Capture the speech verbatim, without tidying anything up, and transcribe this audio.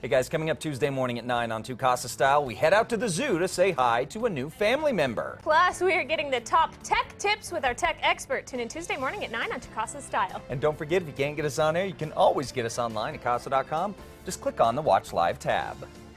Hey guys, coming up Tuesday morning at nine on Two Casa Style, we head out to the zoo to say hi to a new family member. Plus, we are getting the top tech tips with our tech expert. Tune in Tuesday morning at nine on Two Casa Style. And don't forget, if you can't get us on air, you can always get us online at casa dot com. Just click on the Watch Live tab.